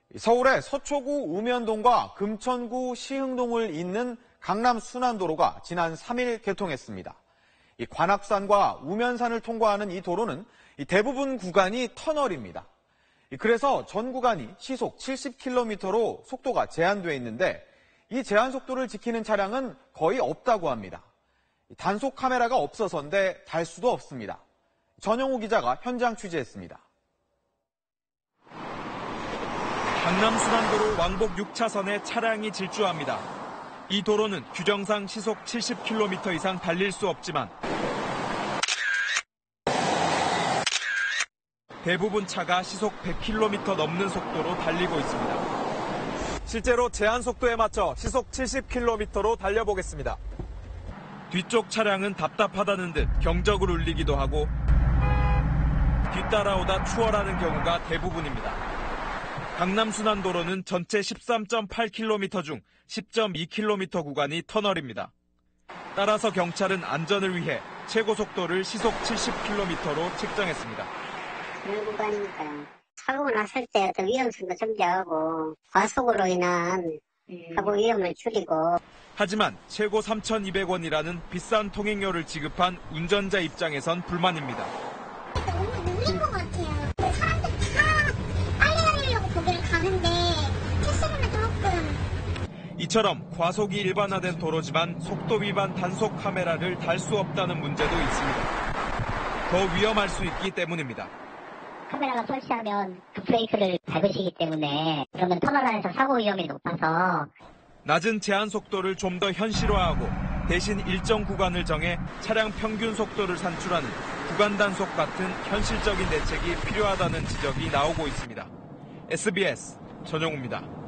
서울의 서초구 우면동과 금천구 시흥동을 잇는 강남 순환도로가 지난 3일 개통했습니다. 관악산과 우면산을 통과하는 이 도로는 대부분 구간이 터널입니다. 그래서 전 구간이 시속 70km로 속도가 제한돼 있는데 이 제한 속도를 지키는 차량은 거의 없다고 합니다. 단속 카메라가 없어서인데 달 수도 없습니다. 전영우 기자가 현장 취재했습니다. 강남 순환도로 왕복 6차선에 차량이 질주합니다. 이 도로는 규정상 시속 70km 이상 달릴 수 없지만 대부분 차가 시속 100km 넘는 속도로 달리고 있습니다. 실제로 제한 속도에 맞춰 시속 70km로 달려보겠습니다. 뒤쪽 차량은 답답하다는 듯 경적을 울리기도 하고 뒤따라오다 추월하는 경우가 대부분입니다. 강남 순환도로는 전체 13.8km 중 10.2km 구간이 터널입니다. 따라서 경찰은 안전을 위해 최고 속도를 시속 70km로 책정했습니다. 그런 구간이니까요. 사고가 났을 때 어떤 위험성도 정지하고 과속으로 인한 사고 위험을 줄이고. 하지만 최고 3,200원이라는 비싼 통행료를 지급한 운전자 입장에선 불만입니다. 너무 느린 것 같아요. 사람들 다 빨리 가려고 거기를 가는데 택시는 조금. 이처럼 과속이 일반화된 도로지만 속도 위반 단속 카메라를 달 수 없다는 문제도 있습니다. 더 위험할 수 있기 때문입니다. 카메라가 설치하면 급브레이크를 밟으시기 때문에 그러면 터널 안에서 사고 위험이 높아서 낮은 제한 속도를 좀 더 현실화하고 대신 일정 구간을 정해 차량 평균 속도를 산출하는 구간 단속 같은 현실적인 대책이 필요하다는 지적이 나오고 있습니다. SBS 전영우입니다.